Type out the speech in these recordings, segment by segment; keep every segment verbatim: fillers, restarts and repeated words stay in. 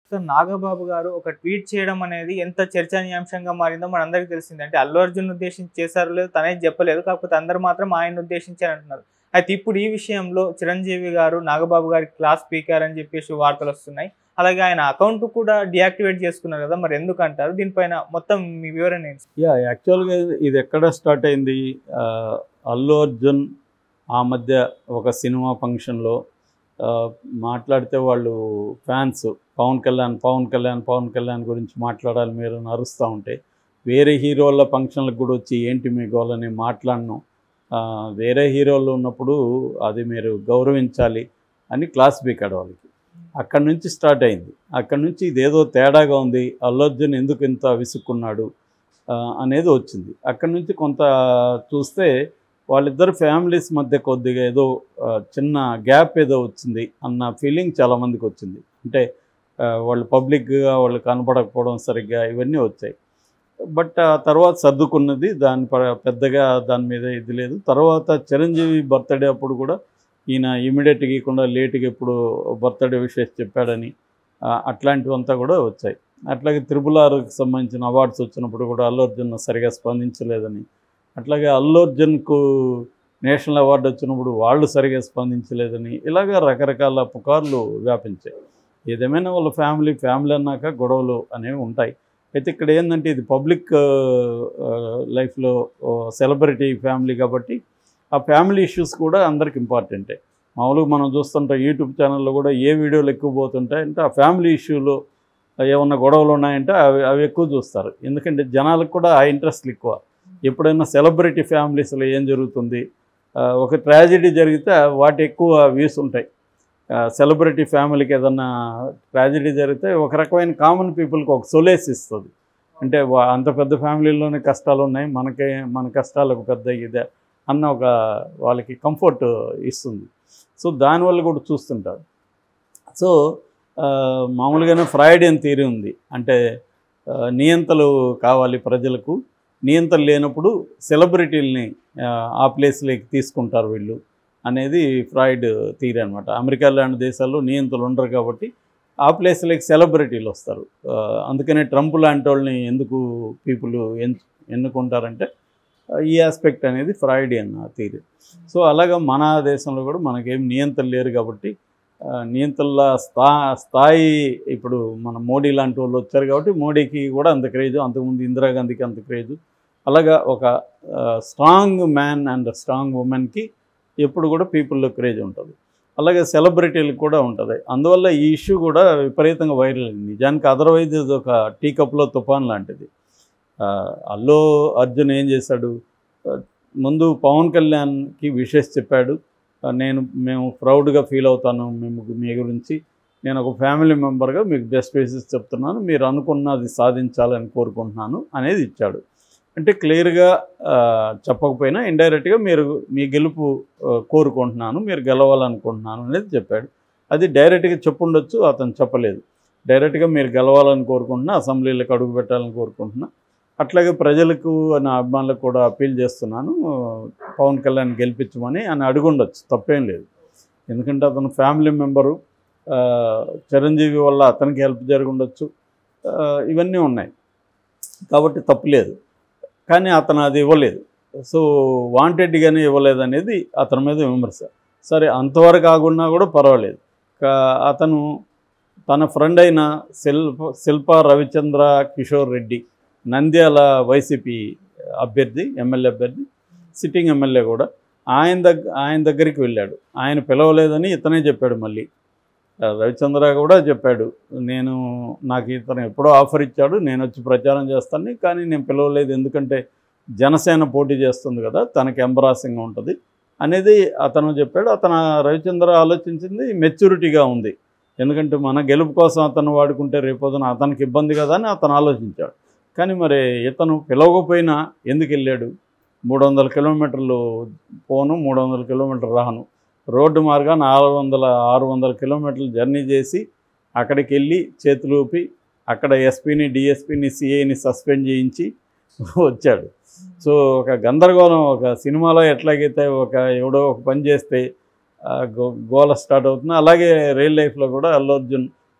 So Nagababu గారు ఒక tweet చేయడం అనేది ఎంత చర్చనీయాంశంగా మారిందో మనందరికీ తెలిసింది. అంటే అల్లు అర్జున్ ఉద్దేశించి చేశారో లేదో తనేది చెప్పలేదు. కాకపోతే అందరూ మాత్రం ఆయన ఉద్దేశించి అంటున్నారు. అయితే ఇప్పుడు ఈ విషయంలో చిరంజీవి గారు నాగబాబు గారికి క్లాస్ పీకారని చెప్పేసి వార్తలు వస్తున్నాయి. అలాగే ఆయన అకౌంట్ కూడా డియాక్టివేట్ చేసుకున్నారు కదా, మరి ఎందుకంటారు? దీనిపైన మొత్తం మీ వివరణ ఏంటి? యా యాక్చువల్గా ఇది ఎక్కడ స్టార్ట్ అయింది? అల్లు అర్జున్ ఆ మధ్య ఒక సినిమా ఫంక్షన్లో మాట్లాడితే వాళ్ళు ఫ్యాన్స్ పవన్ కళ్యాణ్ పవన్ కళ్యాణ్ పవన్ కళ్యాణ్ గురించి మాట్లాడాలి మీరు అని అరుస్తూ ఉంటే, వేరే హీరోల ఫంక్షన్లకు కూడా వచ్చి ఏంటి మీ గోలని మాట్లాడను, వేరే హీరోలు ఉన్నప్పుడు అది మీరు గౌరవించాలి అని క్లాస్ పీకాడు వాళ్ళకి. అక్కడి నుంచి స్టార్ట్ అయింది. అక్కడి నుంచి ఇదేదో తేడాగా ఉంది, అల్లు అర్జున్ ఎందుకు ఇంత విసుక్కున్నాడు అనేది వచ్చింది. అక్కడి నుంచి కొంత చూస్తే వాళ్ళిద్దరు ఫ్యామిలీస్ మధ్య కొద్దిగా ఏదో చిన్న గ్యాప్ ఏదో వచ్చింది అన్న ఫీలింగ్ చాలామందికి వచ్చింది. అంటే వాళ్ళు పబ్లిక్గా వాళ్ళు కనపడకపోవడం సరిగ్గా ఇవన్నీ వచ్చాయి. బట్ ఆ తర్వాత సర్దుకున్నది, దాని పెద్దగా దాని మీద ఇది లేదు. తర్వాత చిరంజీవి బర్త్డే అప్పుడు కూడా ఈయన ఇమీడియట్గా ఇవ్వకుండా లేటుగా ఎప్పుడు బర్త్డే విషెస్ చెప్పాడని అట్లాంటివంతా కూడా వచ్చాయి. అట్లాగే త్రిపుల్ ఆర్కి సంబంధించిన అవార్డ్స్ వచ్చినప్పుడు కూడా అల్లు అర్జున్ సరిగా స్పందించలేదని, అట్లాగే అల్లు అర్జున్కు నేషనల్ అవార్డు వచ్చినప్పుడు వాళ్ళు సరిగా స్పందించలేదని, ఇలాగ రకరకాల పుకార్లు వ్యాపించాయి. ఏదేమైనా వాళ్ళ ఫ్యామిలీ ఫ్యామిలీ అన్నాక గొడవలు అనేవి ఉంటాయి. అయితే ఇక్కడ ఏంటంటే ఇది పబ్లిక్ లైఫ్లో సెలబ్రిటీ ఫ్యామిలీ కాబట్టి ఆ ఫ్యామిలీ ఇష్యూస్ కూడా అందరికి ఇంపార్టెంటే. మామూలుగా మనం చూస్తుంటాం యూట్యూబ్ ఛానల్లో కూడా ఏ వీడియోలు ఎక్కువ పోతుంటాయంటే ఆ ఫ్యామిలీ ఇష్యూలో ఏమన్నా గొడవలు ఉన్నాయంటే అవి అవి ఎక్కువ చూస్తారు. ఎందుకంటే జనాలకు కూడా ఆ ఇంట్రెస్ట్లు ఎక్కువ. ఎప్పుడైనా సెలబ్రిటీ ఫ్యామిలీస్లో ఏం జరుగుతుంది, ఒక ట్రాజెడీ జరిగితే వాటి ఎక్కువ వ్యూస్ ఉంటాయి. సెలబ్రిటీ ఫ్యామిలీకి ఏదన్నా ట్రాజెడీ జరిగితే ఒక రకమైన కామన్ పీపుల్కి ఒక సొలేస్ ఇస్తుంది. అంటే అంత పెద్ద ఫ్యామిలీలోనే కష్టాలు ఉన్నాయి, మనకే మన కష్టాలకు పెద్ద ఇదే అన్న ఒక వాళ్ళకి కంఫర్ట్ ఇస్తుంది. సో దానివల్ల కూడా చూస్తుంటారు. సో మామూలుగానే ఫ్రాయిడియన్ థియరీ ఉంది. అంటే నియంతలు కావాలి ప్రజలకు, నియంతలు లేనప్పుడు సెలబ్రిటీలని ఆ ప్లేస్లోకి తీసుకుంటారు వీళ్ళు అనేది ఫ్రాయిడ్ థియరీ అనమాట. అమెరికా లాంటి దేశాల్లో నియంతలు ఉండరు కాబట్టి ఆ ప్లేస్లోకి సెలబ్రిటీలు వస్తారు. అందుకనే ట్రంప్ లాంటి వాళ్ళని ఎందుకు పీపుల్ ఎన్ ఎన్నుకుంటారంటే ఈ ఆస్పెక్ట్ అనేది ఫ్రాయిడియన్ థియరీ. సో అలాగా మన దేశంలో కూడా మనకేం నియంతలు లేరు కాబట్టి నియంతల స్థా స్థాయి ఇప్పుడు మన మోడీ లాంటి వాళ్ళు వచ్చారు కాబట్టి మోడీకి కూడా అంత క్రేజు, అంతకుముందు ఇందిరాగాంధీకి అంత క్రేజు. అలాగా ఒక స్ట్రాంగ్ మ్యాన్ అండ్ స్ట్రాంగ్ ఉమెన్కి ఎప్పుడు కూడా పీపుల్లో క్రేజ్ ఉంటుంది. అలాగే సెలబ్రిటీలకు కూడా ఉంటుంది. అందువల్ల ఈ ఇష్యూ కూడా విపరీతంగా వైరల్ అయింది. నిజానికి అదర్వైజ్ ఇది ఒక టీ కప్లో తుఫాన్ లాంటిది. అల్లు అర్జున్ ఏం చేశాడు, ముందు పవన్ కళ్యాణ్కి విషెస్ చెప్పాడు. నేను మేము ప్రౌడ్గా ఫీల్ అవుతాను మేము మీ గురించి, నేను ఒక ఫ్యామిలీ మెంబర్గా మీకు బెస్ట్ విషెస్ చెప్తున్నాను, మీరు అనుకున్నది సాధించాలని కోరుకుంటున్నాను అనేది ఇచ్చాడు. అంటే క్లియర్గా చెప్పకపోయినా ఇండైరెక్ట్గా మీరు మీ గెలుపు కోరుకుంటున్నాను, మీరు గెలవాలనుకుంటున్నాను అనేది చెప్పాడు. అది డైరెక్ట్గా చెప్పుండొచ్చు, అతను చెప్పలేదు. డైరెక్ట్గా మీరు గెలవాలని కోరుకుంటున్నా, అసెంబ్లీలకు అడుగు పెట్టాలని కోరుకుంటున్నా, అట్లాగే ప్రజలకు నా అభిమానులకు కూడా అప్పీల్ చేస్తున్నాను పవన్ కళ్యాణ్ గెలిపించమని అని అడుగుండొచ్చు, తప్పేం లేదు. ఎందుకంటే అతను ఫ్యామిలీ మెంబరు, చిరంజీవి వల్ల అతనికి హెల్ప్ జరుగుండొచ్చు, ఇవన్నీ ఉన్నాయి కాబట్టి తప్పులేదు. కానీ అతను అది ఇవ్వలేదు. సో వాంటెడ్గానే ఇవ్వలేదు అనేది అతని మీద విమర్శ. సరే అంతవరకు కాకుండా కూడా పర్వాలేదు. అతను తన ఫ్రెండ్ అయిన శిల్ప శిల్ప రవిచంద్ర కిషోర్ రెడ్డి, నంద్యాల వైసీపీ అభ్యర్థి, ఎమ్మెల్యే అభ్యర్థి, సిట్టింగ్ ఎమ్మెల్యే కూడా, ఆయన దగ్గర ఆయన దగ్గరికి వెళ్ళాడు. ఆయన పిలవలేదని ఇతనే చెప్పాడు. మళ్ళీ రవిచంద్ర కూడా చెప్పాడు, నేను నాకు ఇతను ఎప్పుడో ఆఫర్ ఇచ్చాడు, నేను వచ్చి ప్రచారం చేస్తాను, కానీ నేను పిలవలేదు ఎందుకంటే జనసేన పోటీ చేస్తుంది కదా, తనకి ఎంబరాసింగ్గా ఉంటుంది అనేది అతను చెప్పాడు. అతను రవిచంద్ర ఆలోచించింది మెచ్యూరిటీగా ఉంది. ఎందుకంటే మన గెలుపు కోసం అతను వాడుకుంటే రేపొద్దున అతనికి ఇబ్బంది కదా అని అతను ఆలోచించాడు. కానీ మరి ఇతను పిలవకపోయినా ఎందుకు వెళ్ళాడు? మూడు వందల కిలోమీటర్లు పోను, మూడు వందల కిలోమీటర్లు రాను, రోడ్డు మార్గా నాలుగు వందల ఆరు వందల కిలోమీటర్లు జర్నీ చేసి అక్కడికి వెళ్ళి చేతులు ఊపి అక్కడ ఎస్పీని డిఎస్పీని సిఐని సస్పెండ్ చేయించి వచ్చాడు. సో ఒక గందరగోళం, ఒక సినిమాలో ఎట్లాగైతే ఒక ఎవడో ఒక పని చేస్తే గో గోల స్టార్ట్ అవుతుంది, అలాగే రియల్ లైఫ్లో కూడా అల్లు అర్జున్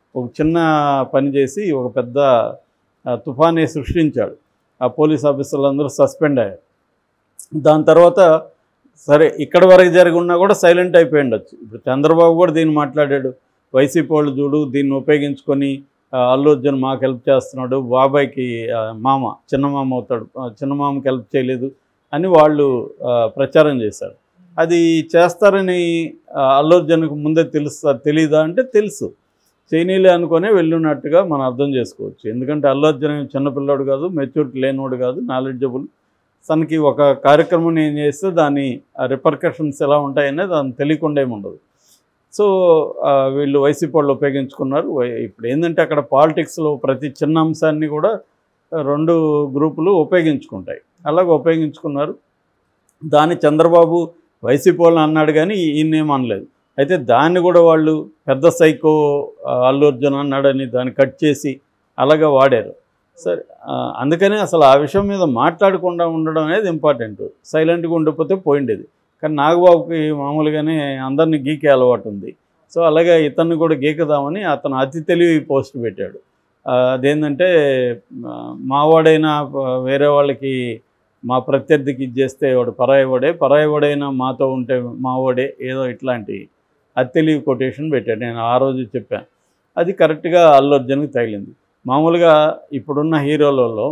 ఒక చిన్న పని చేసి ఒక పెద్ద తుఫానే సృష్టించాడు. ఆ పోలీస్ ఆఫీసర్లు అందరూ సస్పెండ్ అయ్యారు. దాని తర్వాత సరే ఇక్కడ వరకు జరిగి ఉన్నా కూడా సైలెంట్ అయిపోయి ఉండొచ్చు. ఇప్పుడు చంద్రబాబు కూడా దీన్ని మాట్లాడాడు, వైసీపీ వాళ్ళు చూడు దీన్ని ఉపయోగించుకొని అల్లు అర్జున్ మాకు హెల్ప్ చేస్తున్నాడు, బాబాయ్కి మామ చిన్నమామ అవుతాడు, చిన్నమామకి హెల్ప్ చేయలేదు అని వాళ్ళు ప్రచారం చేశారు. అది చేస్తారని అల్లు అర్జున్కి ముందే తెలుస్తా తెలీదా అంటే తెలుసు, చైనీలే అనుకునే వెళ్ళున్నట్టుగా మనం అర్థం చేసుకోవచ్చు. ఎందుకంటే అల్లు అర్జున్ చిన్నపిల్లాడు కాదు, మెచ్యూరిటీ లేనివాడు కాదు, నాలెడ్జబుల్. తనకి ఒక కార్యక్రమం నేను చేస్తే దాని రిపర్కషన్స్ ఎలా ఉంటాయనేది దాన్ని తెలియకుండా ఏమి ఉండదు. సో వీళ్ళు వైసీపీ వాళ్ళు ఉపయోగించుకున్నారు. ఇప్పుడు ఏంటంటే అక్కడ పాలిటిక్స్లో ప్రతి చిన్న అంశాన్ని కూడా రెండు గ్రూపులు ఉపయోగించుకుంటాయి. అలాగే ఉపయోగించుకున్నారు. దాన్ని చంద్రబాబు వైసీపీ వాళ్ళని అన్నాడు కానీ ఈయనేం అనలేదు. అయితే దాన్ని కూడా వాళ్ళు పెద్ద సైకో అల్లు అర్జున్ అన్నాడని దాన్ని కట్ చేసి అలాగే వాడారు. సరే, అందుకని అసలు ఆ విషయం మీద మాట్లాడకుండా ఉండడం అనేది ఇంపార్టెంట్. సైలెంట్గా ఉండిపోతే పోయిండేది. కానీ నాగబాబుకి మామూలుగానే అందరినీ గీకే అలవాటు ఉంది. సో అలాగే ఇతన్ని కూడా గీకదామని అతను అతి తెలివి పోస్ట్ పెట్టాడు. అదేంటంటే మావాడైనా వేరే వాళ్ళకి మా ప్రత్యర్థికి ఇచ్చేస్తే వాడు పరాయవాడే, పరాయవాడైనా మాతో ఉంటే మావాడే, ఏదో ఇట్లాంటి అతి తెలివి కొటేషన్ పెట్టాడు. నేను ఆ రోజు చెప్పాను, అది కరెక్ట్గా అల్లు అర్జున్కి తగిలింది. మామూలుగా ఇప్పుడున్న హీరోలలో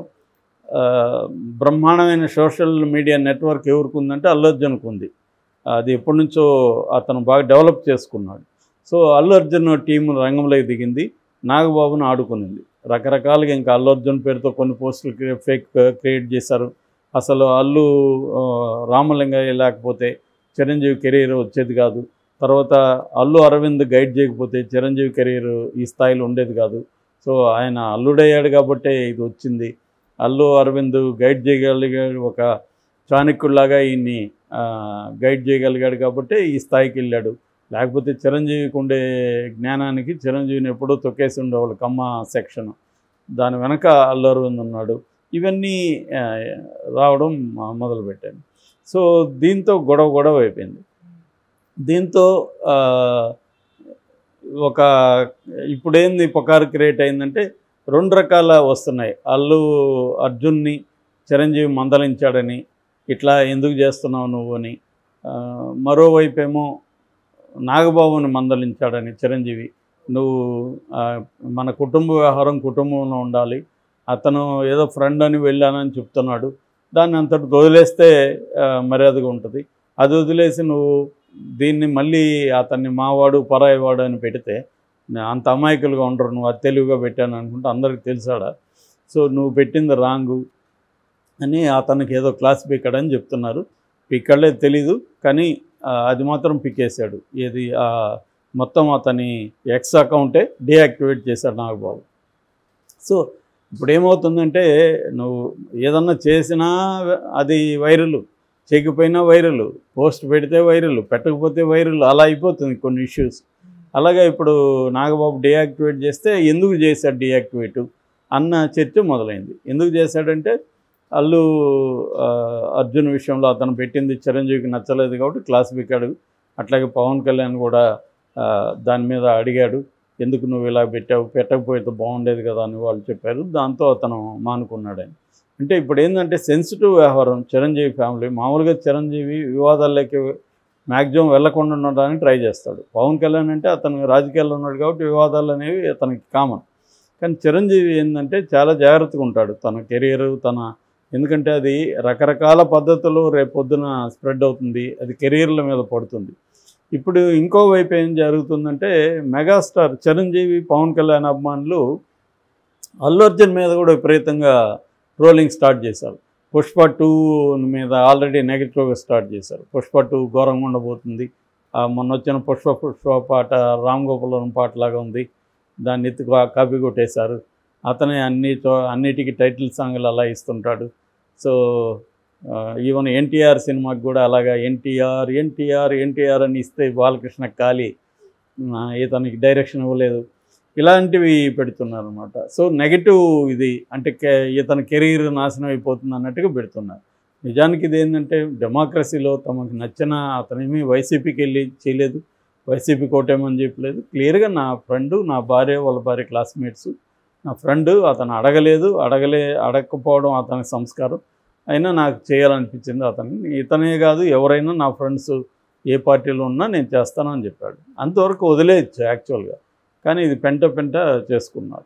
బ్రహ్మాండమైన సోషల్ మీడియా నెట్వర్క్ ఎవరికి ఉందంటే అల్లు అర్జున్కి ఉంది. అది ఎప్పటి నుంచో అతను బాగా డెవలప్ చేసుకున్నాడు. సో అల్లు అర్జున్ టీం రంగంలోకి దిగింది, నాగబాబును ఆడుకునింది. రకరకాలుగా ఇంకా అల్లు అర్జున్ పేరుతో కొన్ని పోస్టులు ఫేక్ క్రియేట్ చేశారు. అసలు అల్లు రామలింగయ్య లేకపోతే చిరంజీవి కెరీర్ వచ్చేది కాదు. తర్వాత అల్లు అరవింద్ గైడ్ చేయకపోతే చిరంజీవి కెరీర్ ఈ స్థాయిలో ఉండేది కాదు. సో ఆయన అల్లుడయ్యాడు కాబట్టే ఇది వచ్చింది. అల్లు అరవింద్ గైడ్ చేయగలిగాడు, ఒక చాణక్యుల్లాగా ఈయన్ని గైడ్ చేయగలిగాడు కాబట్టి ఈ స్థాయికి వెళ్ళాడు. లేకపోతే చిరంజీవికి ఉండే జ్ఞానానికి చిరంజీవిని ఎప్పుడూ తొక్కేసి ఉండేవాళ్ళు కమ్మ సెక్షన్. దాని వెనక అల్లు అరవింద్ ఉన్నాడు. ఇవన్నీ రావడం మొదలుపెట్టాను. సో దీంతో గొడవ గొడవ అయిపోయింది. దీంతో ఒక ఇప్పుడేంది పుకారు క్రియేట్ అయిందంటే రెండు రకాల వస్తున్నాయి. అల్లు అర్జున్ని చిరంజీవి మందలించాడని, ఇట్లా ఎందుకు చేస్తున్నావు నువ్వు అని. మరోవైపు ఏమో నాగబాబుని మందలించాడని చిరంజీవి, నువ్వు మన కుటుంబ వ్యవహారం కుటుంబంలో ఉండాలి, అతను ఏదో ఫ్రెండ్ అని వెళ్ళానని చెప్తున్నాడు, దాన్ని అంతటి వదిలేస్తే మర్యాదగా ఉంటుంది. అది వదిలేసి నువ్వు దీన్ని మళ్ళీ అతన్ని మావాడు పరాయివాడు అని పెడితే అంత అమాయకులుగా ఉండరు, నువ్వు అది తెలివిగా పెట్టాను అనుకుంటే అందరికి తెలిసాడా. సో నువ్వు పెట్టింది రాంగు అని అతనికి ఏదో క్లాస్ పీకాడని చెప్తున్నారు. పీకాడలే తెలీదు కానీ అది మాత్రం పీకేశాడు. ఏది మొత్తం అతని ఎక్స్ అకౌంటే డీయాక్టివేట్ చేశాడు నాగబాబు. సో ఇప్పుడు ఏమవుతుందంటే నువ్వు ఏదన్నా చేసినా అది వైరల్, చేయకపోయినా వైరల్, పోస్ట్ పెడితే వైరల్, పెట్టకపోతే వైరల్, అలా అయిపోతుంది కొన్ని ఇష్యూస్. అలాగే ఇప్పుడు నాగబాబు డీయాక్టివేట్ చేస్తే ఎందుకు చేశాడు డీయాక్టివేటు అన్న చర్చ మొదలైంది. ఎందుకు చేశాడంటే అల్లు అర్జున్ విషయంలో అతను పెట్టింది చిరంజీవికి నచ్చలేదు కాబట్టి క్లాస్ పీకాడు. అట్లాగే పవన్ కళ్యాణ్ కూడా దాని మీద అడిగాడు, ఎందుకు నువ్వు ఇలా పెట్టావు, పెట్టకపోతే బాగుండేది కదా అని వాళ్ళు చెప్పారు. దాంతో అతను మానుకున్నాడని. అంటే ఇప్పుడు ఏంటంటే సెన్సిటివ్ వ్యవహారం చిరంజీవి ఫ్యామిలీ. మామూలుగా చిరంజీవి వివాదాల్లోకి మ్యాక్సిమం వెళ్లకుండా ఉండడానికి ట్రై చేస్తాడు. పవన్ కళ్యాణ్ అంటే అతను రాజకీయాల్లో ఉన్నాడు కాబట్టి వివాదాలు అనేవి అతనికి కామన్. కానీ చిరంజీవి ఏంటంటే చాలా జాగ్రత్తగా ఉంటాడు తన కెరీర్, తన ఎందుకంటే అది రకరకాల పద్ధతులు రేపొద్దున స్ప్రెడ్ అవుతుంది, అది కెరీర్ల మీద పడుతుంది. ఇప్పుడు ఇంకోవైపు ఏం జరుగుతుందంటే మెగాస్టార్ చిరంజీవి పవన్ కళ్యాణ్ అభిమానులు అల్లు అర్జున్ మీద కూడా విపరీతంగా ట్రోలింగ్ స్టార్ట్ చేశారు. పుష్ప టూ మీద ఆల్రెడీ నెగిటివ్గా స్టార్ట్ చేశారు. పుష్ప టూ ఘోరంగా ఉండబోతుంది, మొన్న వచ్చిన పుష్ప పుష్ప పాట రామ్ గోపాల్ పాటలాగా ఉంది, దాన్ని ఎత్తి కాపీ కొట్టేశారు. అతనే అన్ని అన్నిటికీ టైటిల్ సాంగ్లు అలా ఇస్తుంటాడు. సో ఈవెన్ ఎన్టీఆర్ సినిమాకి కూడా అలాగా ఎన్టీఆర్ ఎన్టీఆర్ ఎన్టీఆర్ అని ఇస్తే బాలకృష్ణ ఖాళీ, ఇతనికి డైరెక్షన్ ఇవ్వలేదు, ఇలాంటివి పెడుతున్నారు అనమాట. సో నెగిటివ్ ఇది అంటే ఇతని కెరీర్ నాశనం అయిపోతుంది అన్నట్టుగా పెడుతున్నారు. నిజానికి ఇది ఏంటంటే డెమోక్రసీలో తమకు నచ్చిన అతనేమీ వైసీపీకి వెళ్ళి చేయలేదు, వైసీపీ కోటేమని చెప్పలేదు. క్లియర్గా నా ఫ్రెండు, నా భార్య, వాళ్ళ భార్య క్లాస్మేట్స్, నా ఫ్రెండ్ అతను అడగలేదు, అడగలే అడగకపోవడం అతని సంస్కారం, అయినా నాకు చేయాలనిపించింది అతన్ని. ఇతనే కాదు ఎవరైనా నా ఫ్రెండ్స్ ఏ పార్టీలో ఉన్నా నేను చేస్తానని చెప్పాడు. అంతవరకు వదిలేయచ్చు యాక్చువల్గా, కానీ ఇది పెంట పెంట చేసుకున్నాడు.